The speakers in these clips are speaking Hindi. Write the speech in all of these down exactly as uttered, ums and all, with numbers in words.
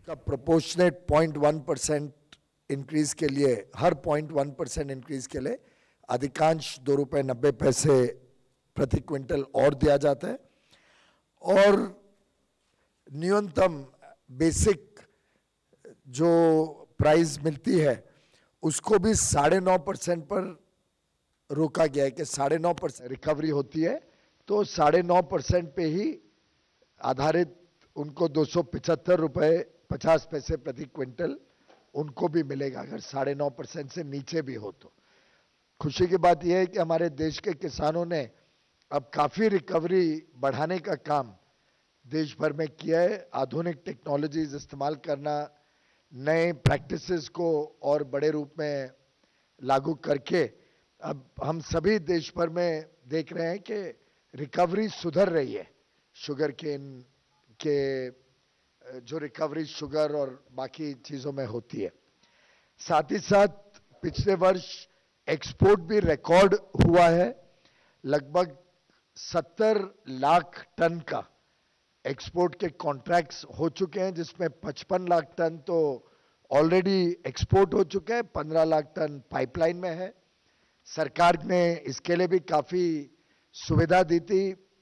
का proportionate point one percent increase के लिए, हर पॉइंट वन परसेंट इंक्रीज के लिए अधिकांश दो रुपए नब्बे पैसे प्रति क्विंटल और दिया जाता है और न्यूनतम बेसिक जो प्राइस मिलती है उसको भी साढ़े नौ परसेंट पर रोका गया है कि साढ़े नौ परसेंट रिकवरी होती है तो साढ़े नौ परसेंट पे ही आधारित उनको दो सौ पिछहत्तर रुपए पचास पैसे प्रति क्विंटल उनको भी मिलेगा अगर साढ़े नौ परसेंट से नीचे भी हो तो। खुशी की बात यह है कि हमारे देश के किसानों ने अब काफी रिकवरी बढ़ाने का काम देश भर में किया है। आधुनिक टेक्नोलॉजीज इस्तेमाल करना, नए प्रैक्टिसेस को और बड़े रूप में लागू करके अब हम सभी देश भर में देख रहे हैं कि रिकवरी सुधर रही है। शुगर केन के जो रिकवरी शुगर और बाकी चीजों में होती है। साथ ही साथ पिछले वर्ष एक्सपोर्ट भी रिकॉर्ड हुआ है। लगभग सत्तर लाख टन का एक्सपोर्ट के कॉन्ट्रैक्ट्स हो चुके हैं जिसमें पचपन लाख टन तो ऑलरेडी एक्सपोर्ट हो चुके हैं, पंद्रह लाख टन पाइपलाइन में है। सरकार ने इसके लिए भी काफी सुविधा दी थी।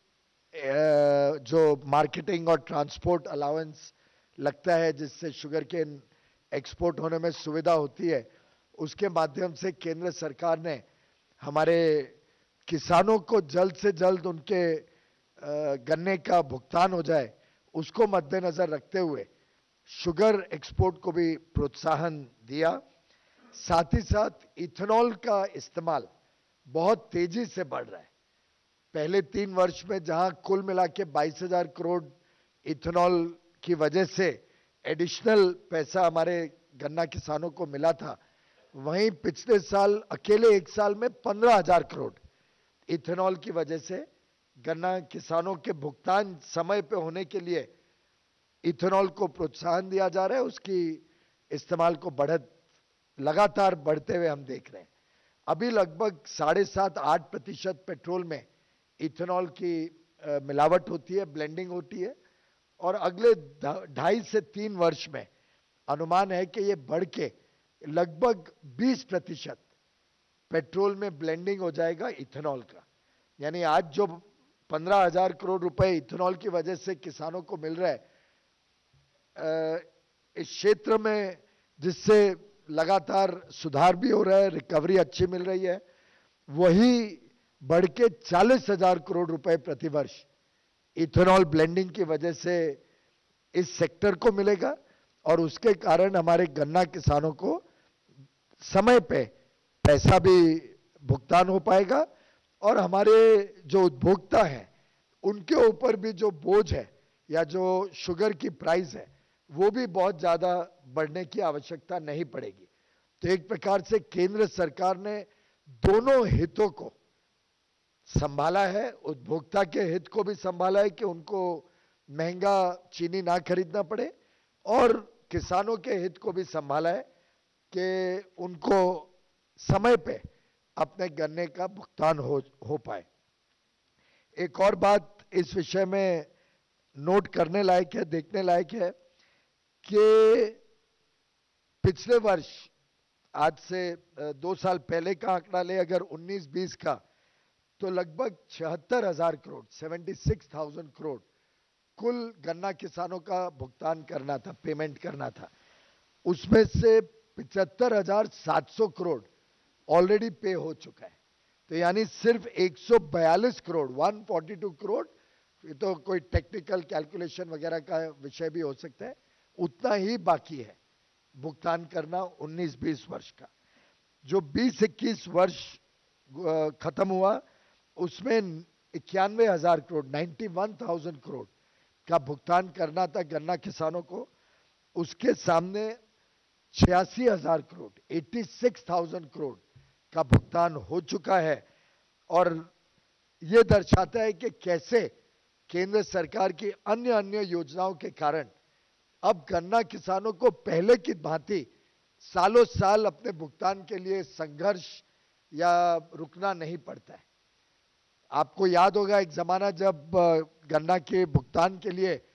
जो मार्केटिंग और ट्रांसपोर्ट अलाउंस लगता है जिससे शुगर केन एक्सपोर्ट होने में सुविधा होती है, उसके माध्यम से केंद्र सरकार ने हमारे किसानों को जल्द से जल्द उनके गन्ने का भुगतान हो जाए उसको मद्देनजर रखते हुए शुगर एक्सपोर्ट को भी प्रोत्साहन दिया। साथ ही साथ इथेनॉल का इस्तेमाल बहुत तेजी से बढ़ रहा है। पहले तीन वर्ष में जहां कुल मिला के बाईस हजार करोड़ इथेनॉल की वजह से एडिशनल पैसा हमारे गन्ना किसानों को मिला था, वहीं पिछले साल अकेले एक साल में पंद्रह हजार करोड़ इथेनॉल की वजह से गन्ना किसानों के भुगतान समय पे होने के लिए इथेनॉल को प्रोत्साहन दिया जा रहा है। उसकी इस्तेमाल को बढ़त लगातार बढ़ते हुए हम देख रहे हैं। अभी लगभग साढ़े सात आठ प्रतिशत पेट्रोल में इथेनॉल की मिलावट होती है, ब्लेंडिंग होती है और अगले ढाई से तीन वर्ष में अनुमान है कि ये बढ़ के लगभग बीस प्रतिशत पेट्रोल में ब्लेंडिंग हो जाएगा इथेनॉल का। यानी आज जो पंद्रह हजार करोड़ रुपए इथेनॉल की वजह से किसानों को मिल रहा है इस क्षेत्र में, जिससे लगातार सुधार भी हो रहा है, रिकवरी अच्छी मिल रही है, वही बढ़ के चालीस हजार करोड़ रुपए प्रति वर्ष इथेनॉल ब्लेंडिंग की वजह से इस सेक्टर को मिलेगा और उसके कारण हमारे गन्ना किसानों को समय पे पैसा भी भुगतान हो पाएगा और हमारे जो उपभोक्ता हैं उनके ऊपर भी जो बोझ है या जो शुगर की प्राइस है वो भी बहुत ज्यादा बढ़ने की आवश्यकता नहीं पड़ेगी। तो एक प्रकार से केंद्र सरकार ने दोनों हितों को संभाला है। उपभोक्ता के हित को भी संभाला है कि उनको महंगा चीनी ना खरीदना पड़े और किसानों के हित को भी संभाला है कि उनको समय पे अपने गन्ने का भुगतान हो हो पाए। एक और बात इस विषय में नोट करने लायक है, देखने लायक है कि पिछले वर्ष आज से दो साल पहले का आंकड़ा ले अगर उन्नीस बीस का, तो लगभग छिहत्तर हजार crore seventy six thousand crore कुल गन्ना किसानों का भुगतान करना था, पेमेंट करना था। उसमें से पिचहत्तर हजार सात सौ करोड़ ऑलरेडी पे हो चुका है। तो यानी सिर्फ एक सौ बयालीस करोड़ एक सौ बयालीस करोड़, ये तो कोई टेक्निकल कैलकुलेशन वगैरह का विषय भी हो सकता है, उतना ही बाकी है भुगतान करना उन्नीस बीस वर्ष का। जो बीस इक्कीस वर्ष खत्म हुआ उसमें इक्यानवे हजार crore ninety one thousand crore का भुगतान करना था गन्ना किसानों को। उसके सामने छियासी हजार crore eighty six thousand crore का भुगतान हो चुका है और यह दर्शाता है कि कैसे केंद्र सरकार की अन्य अन्य योजनाओं के कारण अब गन्ना किसानों को पहले की भांति सालों साल अपने भुगतान के लिए संघर्ष या रुकना नहीं पड़ता है। आपको याद होगा एक जमाना जब गन्ना के भुगतान के लिए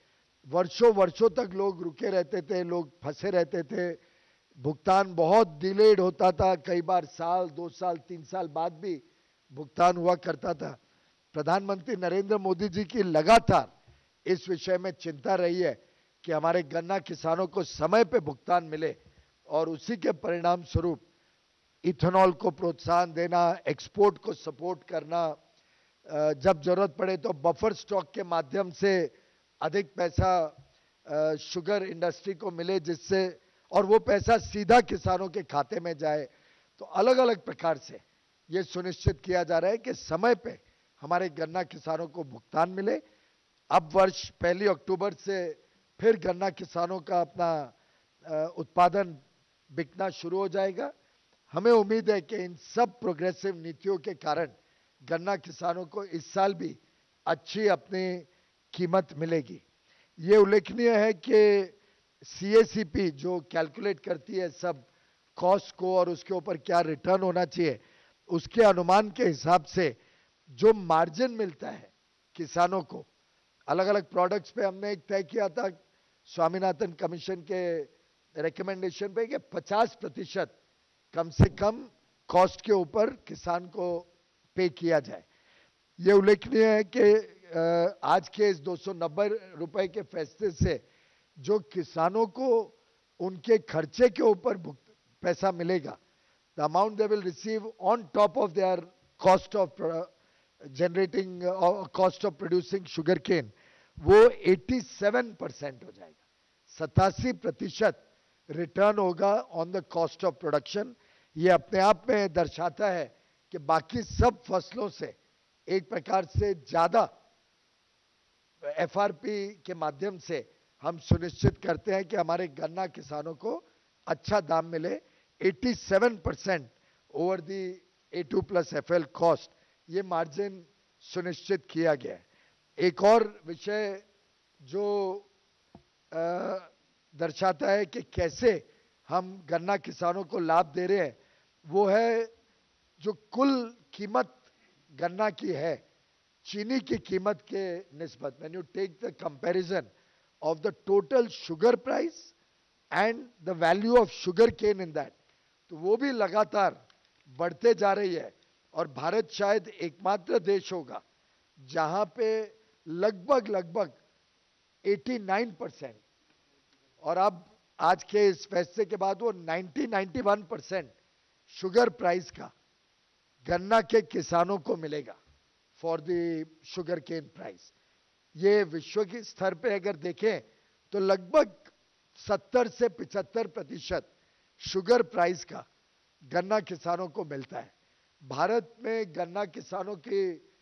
वर्षों वर्षों तक लोग रुके रहते थे, लोग फंसे रहते थे, भुगतान बहुत डिलेड होता था, कई बार साल दो साल तीन साल बाद भी भुगतान हुआ करता था। प्रधानमंत्री नरेंद्र मोदी जी की लगातार इस विषय में चिंता रही है कि हमारे गन्ना किसानों को समय पे भुगतान मिले, और उसी के परिणाम स्वरूप इथेनॉल को प्रोत्साहन देना, एक्सपोर्ट को सपोर्ट करना, जब जरूरत पड़े तो बफर स्टॉक के माध्यम से अधिक पैसा शुगर इंडस्ट्री को मिले, जिससे और वो पैसा सीधा किसानों के खाते में जाए। तो अलग अलग प्रकार से ये सुनिश्चित किया जा रहा है कि समय पे हमारे गन्ना किसानों को भुगतान मिले। अब वर्ष पहली अक्टूबर से फिर गन्ना किसानों का अपना उत्पादन बिकना शुरू हो जाएगा। हमें उम्मीद है कि इन सब प्रोग्रेसिव नीतियों के कारण गन्ना किसानों को इस साल भी अच्छी अपनी कीमत मिलेगी। ये उल्लेखनीय है कि सीएसीपी जो कैलकुलेट करती है सब कॉस्ट को और उसके ऊपर क्या रिटर्न होना चाहिए, उसके अनुमान के हिसाब से जो मार्जिन मिलता है किसानों को अलग अलग प्रोडक्ट्स पे, हमने एक तय किया था स्वामीनाथन कमीशन के रिकमेंडेशन पे कि पचास प्रतिशत कम से कम कॉस्ट के ऊपर किसान को पे किया जाए। ये उल्लेखनीय है कि आज के इस दो सौ नब्बे रुपए के फैसले से जो किसानों को उनके खर्चे के ऊपर पैसा मिलेगा, the amount they will receive on top of their cost of generating cost of producing sugar cane, वो सत्तासी परसेंट हो जाएगा। सतासी प्रतिशत रिटर्न होगा on the cost of production. ये अपने आप में दर्शाता है कि बाकी सब फसलों से एक प्रकार से ज्यादा एफआरपी के माध्यम से हम सुनिश्चित करते हैं कि हमारे गन्ना किसानों को अच्छा दाम मिले। सत्तासी percent over the A two plus F L cost, ये मार्जिन सुनिश्चित किया गया है। एक और विषय जो आ, दर्शाता है कि कैसे हम गन्ना किसानों को लाभ दे रहे हैं, वो है जो कुल कीमत गन्ना की है चीनी की कीमत के निस्बत। When you take the comparison of the total sugar price and the value of sugar cane in that, तो वो भी लगातार बढ़ते जा रही है। और भारत शायद एकमात्र देश होगा जहां पे लगभग लगभग नवासी परसेंट, और अब आज के इस फैसले के बाद वो नब्बे इक्यानवे परसेंट शुगर प्राइस का गन्ना के किसानों को मिलेगा for the sugar cane price. ये विश्व के स्तर पे अगर देखें तो लगभग सत्तर से पचहत्तर प्रतिशत शुगर प्राइस का गन्ना किसानों को मिलता है। भारत में गन्ना किसानों की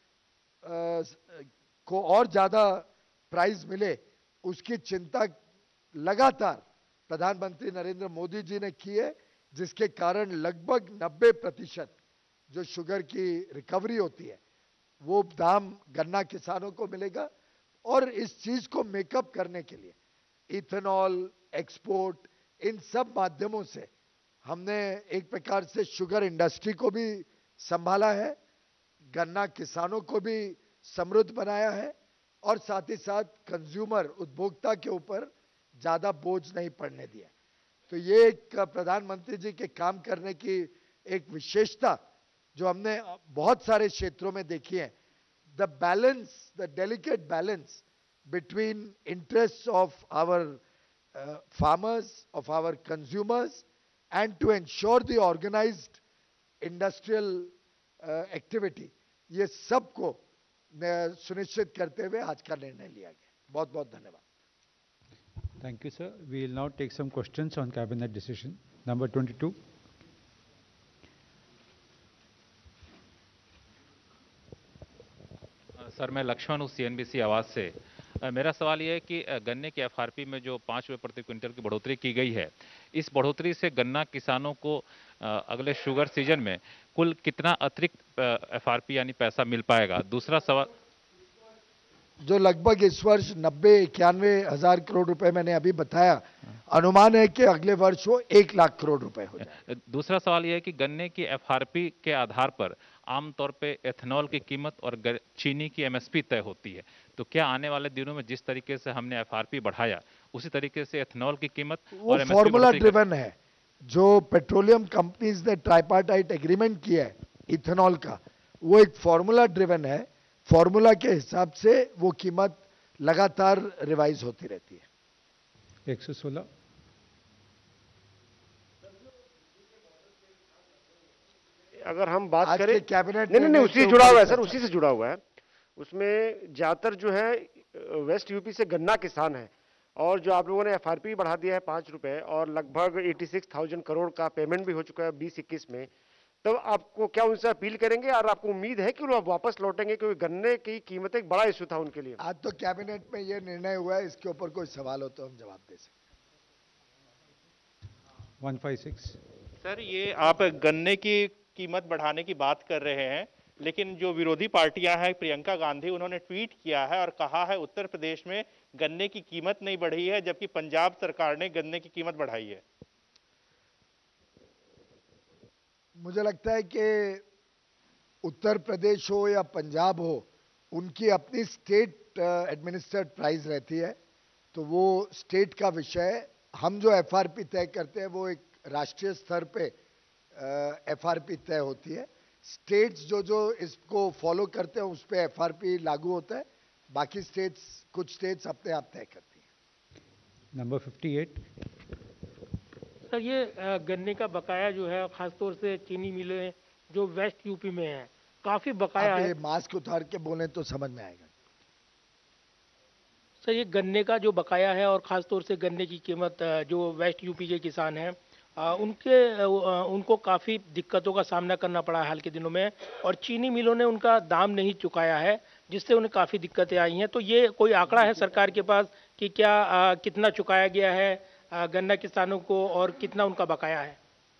आ, को और ज्यादा प्राइस मिले, उसकी चिंता लगातार प्रधानमंत्री नरेंद्र मोदी जी ने की है, जिसके कारण लगभग नब्बे प्रतिशत जो शुगर की रिकवरी होती है वो दाम गन्ना किसानों को मिलेगा। और इस चीज को मेकअप करने के लिए इथेनॉल, एक्सपोर्ट, इन सब माध्यमों से हमने एक प्रकार से शुगर इंडस्ट्री को भी संभाला है, गन्ना किसानों को भी समृद्ध बनाया है, और साथ ही साथ कंज्यूमर उपभोक्ता के ऊपर ज्यादा बोझ नहीं पड़ने दिया। तो ये एक प्रधानमंत्री जी के काम करने की एक विशेषता जो हमने बहुत सारे क्षेत्रों में देखी है। The balance, the delicate balance between interest of our farmers, of our consumers, and to ensure the organised industrial activity, ये सबको सुनिश्चित करते हुए आज का निर्णय लिया गया। बहुत बहुत धन्यवाद। Thank you, sir. We will now take some questions on cabinet decision. Number twenty-two. Sir, मैं लक्ष्मण हूँ सीएनबीसी आवाज से। मेरा सवाल यह है कि गन्ने की एफआरपी में जो पाँच रुपये प्रति क्विंटल की बढ़ोतरी की गई है, इस बढ़ोतरी से गन्ना किसानों को अगले शुगर सीजन में कुल कितना अतिरिक्त एफआरपी यानी पैसा मिल पाएगा? दूसरा सवाल, जो लगभग इस वर्ष नब्बे इक्यानवे हजार करोड़ रुपए मैंने अभी बताया, अनुमान है कि अगले वर्ष वो एक लाख करोड़ रुपए हो जाए। दूसरा सवाल यह है कि गन्ने की एफआरपी के आधार पर आमतौर पे एथेनॉल की कीमत और चीनी की एमएसपी तय होती है, तो क्या आने वाले दिनों में जिस तरीके से हमने एफआरपी बढ़ाया उसी तरीके से एथेनॉल की कीमत वो और एमएसपी फॉर्मूला बढ़ोतरी कर- ड्रिवन है। जो पेट्रोलियम कंपनीज ने ट्राइपार्टाइट एग्रीमेंट किया है इथेनॉल का, वो एक फॉर्मूला ड्रिवन है। फॉर्मूला के हिसाब से वो कीमत लगातार रिवाइज होती रहती है। एक सौ सोलह। अगर हम बात आज करें के कैबिनेट नहीं नहीं नहीं निर्णय उसी के से जुड़ा ऊपर हुआ है सर, चर्चा। उसी से जुड़ा हुआ है। उसमें ज्यादातर जो है वेस्ट यूपी से गन्ना किसान है, और जो आप लोगों ने एफआरपी बढ़ा दिया है पांच रुपए और लगभग छियासी हज़ार करोड़ का पेमेंट भी हो चुका है बीस इक्कीस में, तब तो आपको क्या उनसे अपील करेंगे और आपको उम्मीद है कि वो वापस लौटेंगे? क्योंकि गन्ने की कीमत एक बड़ा इशू था उनके लिए। आज तो कैबिनेट में ये निर्णय हुआ है, इसके ऊपर कोई सवाल हो तो हम जवाब दे सकते हैं। एक सौ छप्पन। सर, ये आप गन्ने की कीमत बढ़ाने की बात कर रहे हैं, लेकिन जो विरोधी पार्टियां हैं, प्रियंका गांधी, उन्होंने ट्वीट किया है और कहा है उत्तर प्रदेश में गन्ने की कीमत नहीं बढ़ी है, जबकि पंजाब सरकार ने गन्ने की कीमत बढ़ाई है। मुझे लगता है कि उत्तर प्रदेश हो या पंजाब हो, उनकी अपनी स्टेट एडमिनिस्ट्रेड प्राइस रहती है, तो वो स्टेट का विषय है। हम जो एफआरपी तय करते हैं वो एक राष्ट्रीय स्तर पे एफआरपी तय होती है। स्टेट्स जो जो इसको फॉलो करते हैं उस पे एफआरपी लागू होता है, बाकी स्टेट्स कुछ स्टेट्स अपने आप तय करती हैं। नंबर अट्ठावन। सर, ये अ, गन्ने का बकाया जो है खासतौर से चीनी मिलें जो वेस्ट यूपी में है, काफी बकाया आप है। ये मास्क उतार के बोले तो समझ में आएगा। सर, ये गन्ने का जो बकाया है और खासतौर से गन्ने की कीमत अ, जो वेस्ट यूपी के किसान हैं अ, उनके अ, उनको काफ़ी दिक्कतों का सामना करना पड़ा है हाल के दिनों में, और चीनी मिलों ने उनका दाम नहीं चुकाया है, जिससे उन्हें काफ़ी दिक्कतें आई हैं। तो ये कोई आंकड़ा है सरकार के पास कि क्या अ, कितना चुकाया गया है अ, गन्ना किसानों को और कितना उनका बकाया है?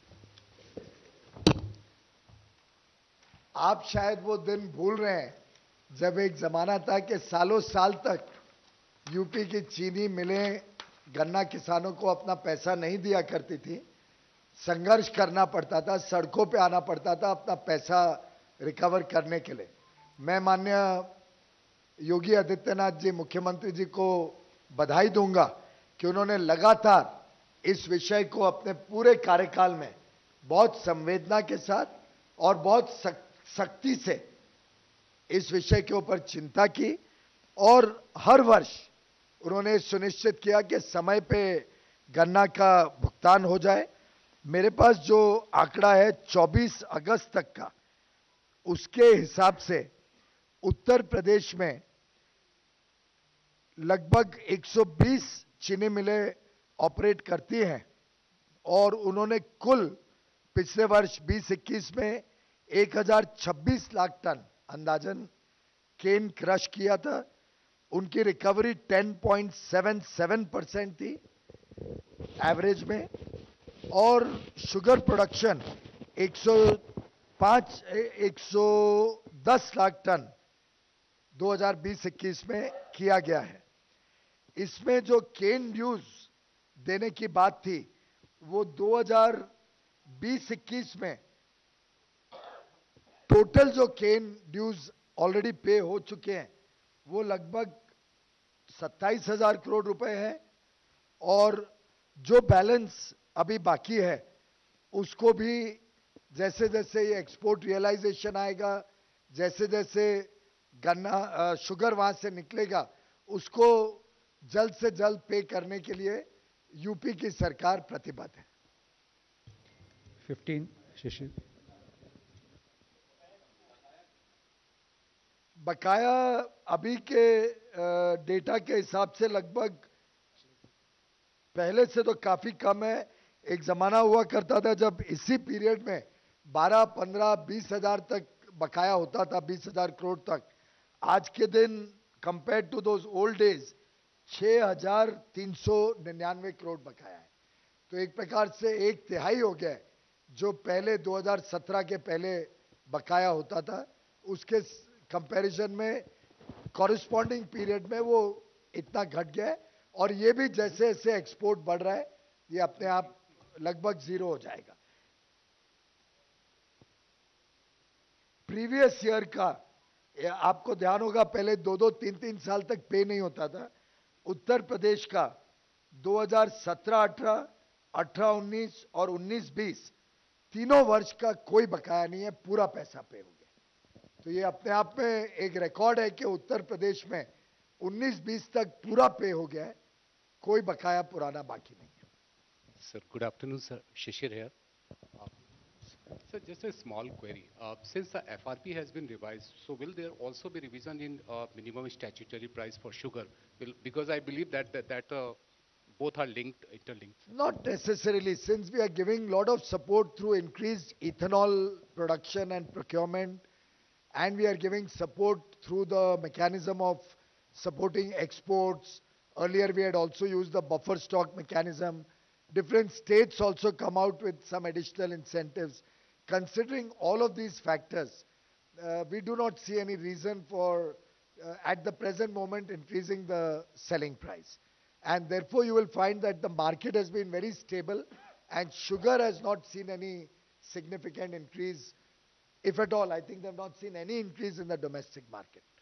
आप शायद वो दिन भूल रहे हैं जब एक जमाना था कि सालों साल तक यूपी की चीनी मिलें गन्ना किसानों को अपना पैसा नहीं दिया करती थी। संघर्ष करना पड़ता था, सड़कों पे आना पड़ता था अपना पैसा रिकवर करने के लिए। मैं माननीय योगी आदित्यनाथ जी, मुख्यमंत्री जी को बधाई दूंगा कि उन्होंने लगातार इस विषय को अपने पूरे कार्यकाल में बहुत संवेदना के साथ और बहुत सख्ती से इस विषय के ऊपर चिंता की, और हर वर्ष उन्होंने सुनिश्चित किया कि समय पे गन्ना का भुगतान हो जाए। मेरे पास जो आंकड़ा है चौबीस अगस्त तक का, उसके हिसाब से उत्तर प्रदेश में लगभग एक सौ बीस चीनी मिलें ऑपरेट करती हैं, और उन्होंने कुल पिछले वर्ष बीस इक्कीस में एक हज़ार छब्बीस लाख टन अंदाजन केन क्रश किया था। उनकी रिकवरी दस पॉइंट सात सात परसेंट थी एवरेज में, और शुगर प्रोडक्शन एक सौ पाँच एक सौ दस लाख टन दो हज़ार बीस इक्कीस में किया गया है। इसमें जो केन ड्यूज देने की बात थी वो दो हज़ार बीस इक्कीस में टोटल जो केन ड्यूज ऑलरेडी पे हो चुके हैं वो लगभग सत्ताईस हजार करोड़ रुपए है, और जो बैलेंस अभी बाकी है उसको भी जैसे जैसे ये एक्सपोर्ट रियलाइजेशन आएगा, जैसे जैसे गन्ना शुगर वहां से निकलेगा, उसको जल्द से जल्द पे करने के लिए यूपी की सरकार प्रतिबद्ध है। पंद्रह। शिशिर। बकाया अभी के डेटा के हिसाब से लगभग पहले से तो काफी कम है। एक जमाना हुआ करता था जब इसी पीरियड में बारह, पंद्रह, बीस हजार तक बकाया होता था, बीस हजार करोड़ तक। आज के दिन compare to those old days छह हजार तीन सौ निन्यानवे करोड़ बकाया है। तो एक प्रकार से एक तिहाई हो गया है जो पहले दो हज़ार सत्रह के पहले बकाया होता था, उसके कंपैरिजन में कॉरेस्पॉन्डिंग पीरियड में वो इतना घट गया है, और ये भी जैसे जैसे एक्सपोर्ट बढ़ रहा है ये अपने आप लगभग जीरो हो जाएगा। प्रीवियस ईयर का ये आपको ध्यान होगा पहले दो दो तीन तीन साल तक पे नहीं होता था। उत्तर प्रदेश का दो हज़ार सत्रह अठारह, अठारह उन्नीस और उन्नीस बीस तीनों वर्ष का कोई बकाया नहीं है, पूरा पैसा पे हो गया। तो ये अपने आप में एक रिकॉर्ड है कि उत्तर प्रदेश में उन्नीस बीस तक पूरा पे हो गया है, कोई बकाया पुराना बाकी नहीं है। Sir, good afternoon, sir. Shishir here. Uh, Sir, just a small query. Uh, Since the F R P has been revised, so will there also be revision in uh, minimum statutory price for sugar? Will, because I believe that that, that uh, both are linked, interlinked. Not necessarily, since we are giving lot of support through increased ethanol production and procurement, and we are giving support through the mechanism of supporting exports. Earlier we had also used the buffer stock mechanism. Different states also come out with some additional incentives. Considering all of these factors, uh, we do not see any reason for, uh, at the present moment, increasing the selling price. And therefore, you will find that the market has been very stable and sugar has not seen any significant increase. If at all, I think they have not seen any increase in the domestic market.